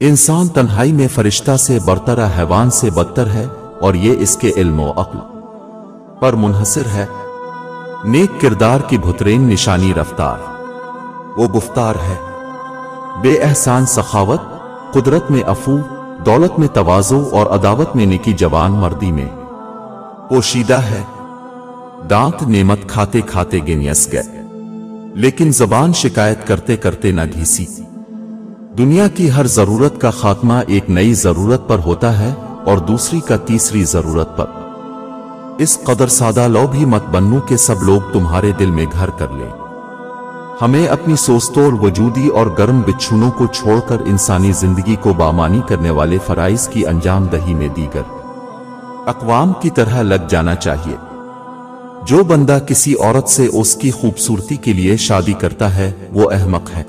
इंसान तन्हाई में फरिश्ता से बरतर, हैवान से बदतर है, और ये इसके इल्म व अक्ल पर मुनहसिर है। नेक किरदार की भुतरेन निशानी रफ्तार वो गुफ्तार है। बेएहसान सखावत, कुदरत में अफू, दौलत में तवाज़ो और अदावत में नेकी जवान मर्दी में पोशीदा है। दांत नेमत खाते खाते गिनयस गए, लेकिन जबान शिकायत करते करते न घीसी। दुनिया की हर जरूरत का खात्मा एक नई जरूरत पर होता है और दूसरी का तीसरी जरूरत पर। इस कदर सादा लो भी मत बनूं कि सब लोग तुम्हारे दिल में घर कर लें। हमें अपनी सोचतोड़ वजूदी और गर्म बिच्छुनों को छोड़कर इंसानी जिंदगी को बामानी करने वाले फराइज की अंजाम दही में दीगर अक़वाम की तरह लग जाना चाहिए। जो बंदा किसी औरत से उसकी खूबसूरती के लिए शादी करता है वो अहमक है।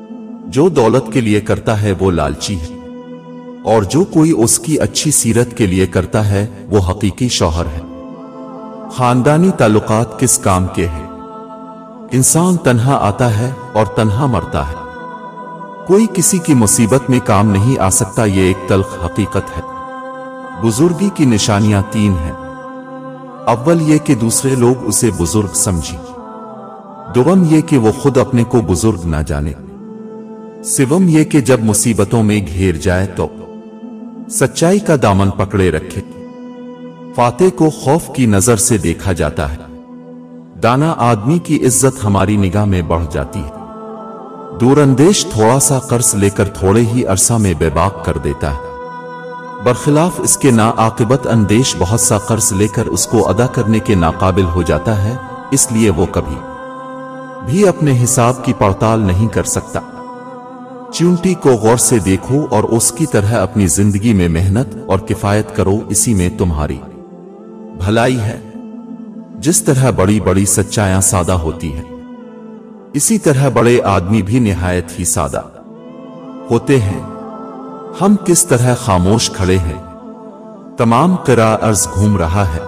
जो दौलत के लिए करता है वो लालची है, और जो कोई उसकी अच्छी सीरत के लिए करता है वो हकीकी शौहर है। खानदानी ताल्लुकात किस काम के हैं? इंसान तन्हा आता है और तन्हा मरता है। कोई किसी की मुसीबत में काम नहीं आ सकता, ये एक तल्ख हकीकत है। बुजुर्गी की निशानियां 3 हैं। अव्वल ये कि दूसरे लोग उसे बुजुर्ग समझें। दुगम ये कि वो खुद अपने को बुजुर्ग ना जाने। सिवम ये कि जब मुसीबतों में घेर जाए तो सच्चाई का दामन पकड़े रखे। फाते को खौफ की नजर से देखा जाता है। दाना आदमी की इज्जत हमारी निगाह में बढ़ जाती है। दूरंदेश थोड़ा सा कर्ज लेकर थोड़े ही अरसा में बेबाक कर देता है। बरखिलाफ इसके नाआकिबत अंदेश बहुत सा कर्ज लेकर उसको अदा करने के नाकाबिल हो जाता है, इसलिए वो कभी भी अपने हिसाब की पड़ताल नहीं कर सकता। चींटी को गौर से देखो और उसकी तरह अपनी जिंदगी में मेहनत और किफायत करो, इसी में तुम्हारी भलाई है। जिस तरह बड़ी बड़ी सच्चाइयां सादा होती हैं, इसी तरह बड़े आदमी भी निहायत ही सादा होते हैं। हम किस तरह खामोश खड़े हैं, तमाम क़िरा अर्ज़ घूम रहा है।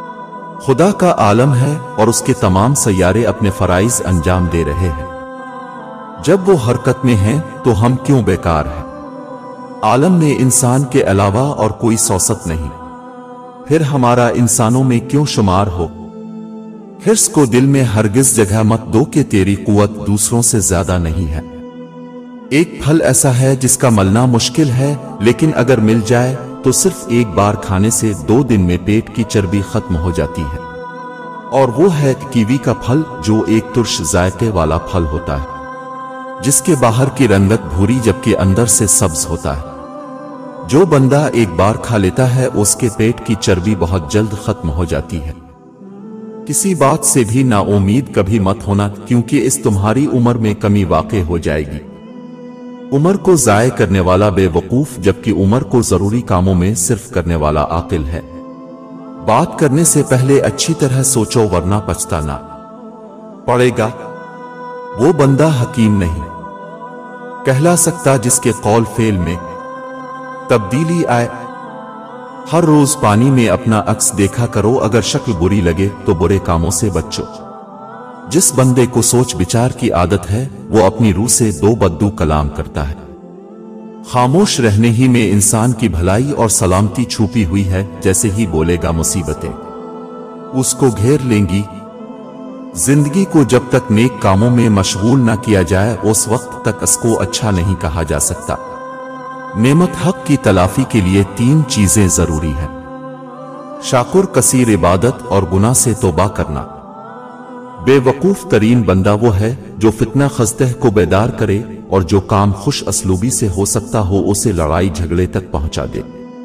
खुदा का आलम है और उसके तमाम सैयारे अपने फराइज अंजाम दे रहे हैं। जब वो हरकत में हैं तो हम क्यों बेकार हैं? आलम में इंसान के अलावा और कोई सौसत नहीं, फिर हमारा इंसानों में क्यों शुमार हो? हिर्स को दिल में हरगिज जगह मत दो कि तेरी कुव्वत दूसरों से ज्यादा नहीं है। एक फल ऐसा है जिसका मलना मुश्किल है, लेकिन अगर मिल जाए तो सिर्फ एक बार खाने से 2 दिन में पेट की चर्बी खत्म हो जाती है, और वो है कीवी का फल, जो एक तुर्श जायके वाला फल होता है जिसके बाहर की रंगत भूरी जबकि अंदर से सब्ज होता है। जो बंदा एक बार खा लेता है उसके पेट की चर्बी बहुत जल्द खत्म हो जाती है। किसी बात से भी नाउम्मीद कभी मत होना, क्योंकि इस तुम्हारी उम्र में कमी वाक़ई हो जाएगी। उम्र को ज़ाय करने वाला बेवकूफ, जबकि उम्र को जरूरी कामों में सिर्फ करने वाला आकिल है। बात करने से पहले अच्छी तरह सोचो, वरना पछताना पड़ेगा। वो बंदा हकीम नहीं कहला सकता जिसके कौल फेल में तब्दीली आए। हर रोज पानी में अपना अक्स देखा करो, अगर शक्ल बुरी लगे तो बुरे कामों से बचो। जिस बंदे को सोच विचार की आदत है वो अपनी रूह से 2 बद्दू कलाम करता है। खामोश रहने ही में इंसान की भलाई और सलामती छुपी हुई है। जैसे ही बोलेगा मुसीबतें उसको घेर लेंगी। जिंदगी को जब तक नेक कामों में मशगूल न किया जाए उस वक्त तक इसको अच्छा नहीं कहा जा सकता। नेमत हक की तलाफी के लिए 3 चीजें जरूरी हैं। शाकुर, कसीर इबादत और गुनाह से तौबा करना। बेवकूफ तरीन बंदा वो है जो फितना खजतह को बेदार करे और जो काम खुश असलूबी से हो सकता हो उसे लड़ाई झगड़े तक पहुंचा दे।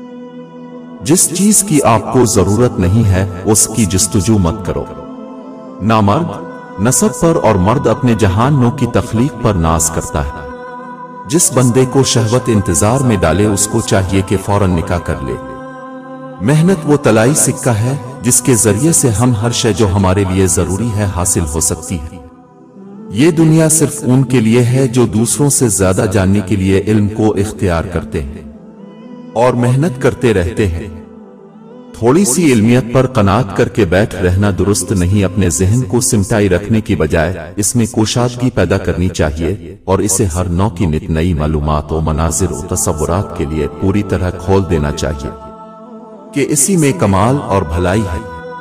जिस चीज की आपको जरूरत नहीं है उसकी जस्तजू मत करो। ना मर्द नसब पर और मर्द अपने जहानों की तख्लीक पर नाज करता है। जिस बंदे को शहवत इंतजार में डाले उसको चाहिए कि फौरन निकाह कर ले। मेहनत वो तलाई सिक्का है जिसके जरिए से हम हर शय जो हमारे लिए जरूरी है हासिल हो सकती है। ये दुनिया सिर्फ उनके लिए है जो दूसरों से ज्यादा जानने के लिए इल्म को इख्तियार करते हैं और मेहनत करते रहते हैं। थोड़ी सी इल्मियत पर कनात करके बैठ रहना दुरुस्त नहीं। अपने जहन को सिमटाई रखने की बजाय इसमें कुशादगी पैदा करनी चाहिए और इसे हर नौ की नित नई मालूमात और मनाजिर और तसव्वुरात के लिए पूरी तरह खोल देना चाहिए कि इसी में कमाल और भलाई है।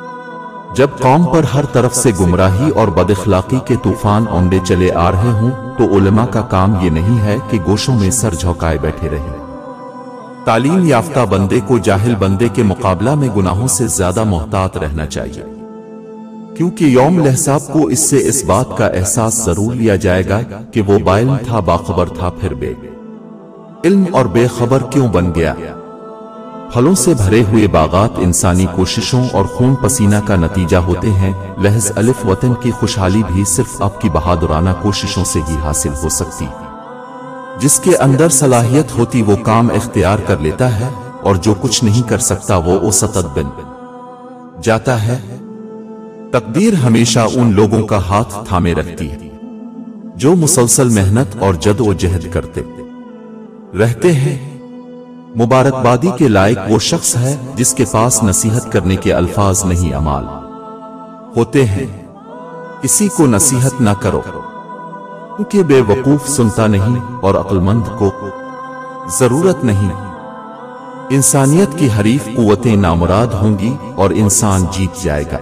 जब कौम पर हर तरफ से गुमराही और बदअखलाकी के तूफान औंधे चले आ रहे हों तो उलमा का काम ये नहीं है कि गोशों में सर झुकाए बैठे रहें। तालीम याफ्ता बंदे को जाहिल बंदे के मुकाबला में गुनाहों से ज्यादा मोहतात रहना चाहिए, क्योंकि यौम हिसाब को इससे इस बात का एहसास जरूर लिया जाएगा कि वो बाइल्म था, बाखबर था, फिर इल्म और बेखबर क्यों बन गया। फलों से भरे हुए बागात इंसानी कोशिशों और खून पसीना का नतीजा होते हैं। लहज़ अलिफ वतन की खुशहाली भी सिर्फ आपकी बहादुराना कोशिशों से ही हासिल हो सकती। जिसके अंदर सलाहियत होती वो काम इख्तियार कर लेता है और जो कुछ नहीं कर सकता वो उसतत बन जाता है। तकदीर हमेशा उन लोगों का हाथ थामे रखती है जो मुसलसल मेहनत और जद्दोजहद करते रहते हैं। मुबारकबादी के लायक वो शख्स है जिसके पास नसीहत करने के अल्फाज नहीं अमाल होते हैं। किसी को नसीहत ना करो क्योंकि बेवकूफ सुनता नहीं और अक्लमंद को जरूरत नहीं। इंसानियत की हरीफ कुव्वतें नामुराद होंगी और इंसान जीत जाएगा।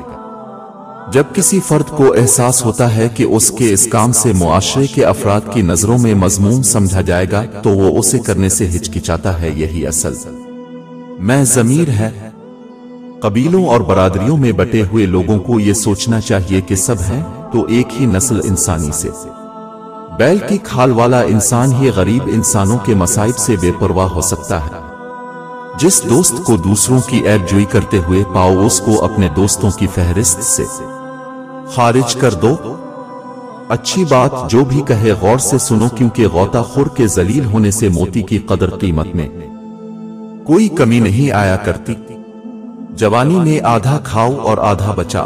जब किसी फर्द को एहसास होता है कि उसके इस काम से मुआशरे के अफराद की नजरों में मजमूम समझा जाएगा तो वो उसे करने से हिचकिचाता है। यही असल मैं ज़मीर है। कबीलों और बरादरियों में बटे हुए लोगों को ये सोचना चाहिए कि सब हैं तो एक ही नस्ल इंसानी से। बैल की खाल वाला इंसान ही गरीब इंसानों के मसाइब से बेपरवाह हो सकता है। जिस दोस्त को दूसरों की ऐबजोई करते हुए पाओ उसको अपने दोस्तों की फहरिस्त से खारिज कर दो। अच्छी बात जो भी कहे गौर से सुनो, क्योंकि गौताखोर के जलील होने से मोती की कदर कीमत में कोई कमी नहीं आया करती। जवानी में आधा खाओ और आधा बचाओ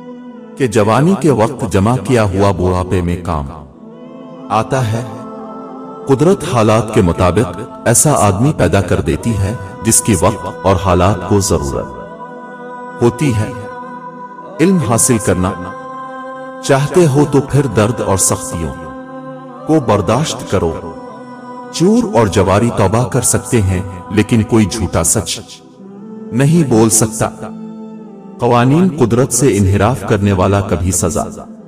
कि जवानी के वक्त जमा किया हुआ बुढ़ापे में काम आता है। कुदरत हालात के मुताबिक ऐसा आदमी पैदा कर देती है जिसकी वक्त और हालात को जरूरत होती है। इल्म हासिल करना चाहते हो तो फिर दर्द और सख्तियों को बर्दाश्त करो। चूर और जवारी तौबा कर सकते हैं लेकिन कोई झूठा सच नहीं बोल सकता। कवानीन कुदरत से इन्हिराफ करने वाला कभी सजा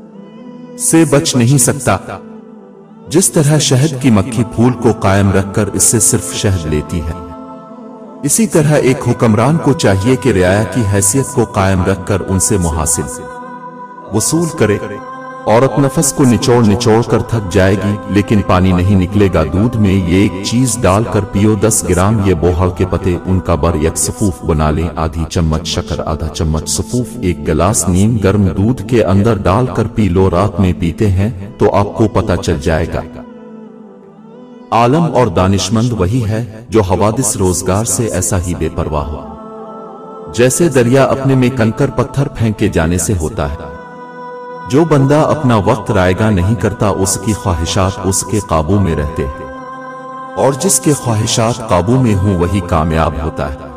से बच नहीं सकता। जिस तरह शहद की मक्खी फूल को कायम रखकर इससे सिर्फ शहद लेती है, इसी तरह एक हुक्मरान को चाहिए कि रियाया की हैसियत को कायम रखकर उनसे मुहासिल वसूल करे। औरत नफस को निचोड़ निचोड़ कर थक जाएगी लेकिन पानी नहीं निकलेगा। दूध में ये एक चीज डालकर पियो, 10 ग्राम ये बोहड़ के पत्ते उनका बर एक सफूफ बना लें। आधी चम्मच शक्कर, आधा चम्मच सफूफ, 1 गिलास नीम गर्म दूध के अंदर डालकर पी लो। रात में पीते हैं तो आपको पता चल जाएगा। आलम और दानिशमंद वही है जो हवादिस रोजगार से ऐसा ही बेपरवाह हो जैसे दरिया अपने में कंकर पत्थर फेंके जाने से होता है। जो बंदा अपना वक्त रायगा नहीं करता उसकी ख्वाहिशात उसके काबू में रहते हैं और जिसके ख्वाहिशात काबू में हों वही कामयाब होता है।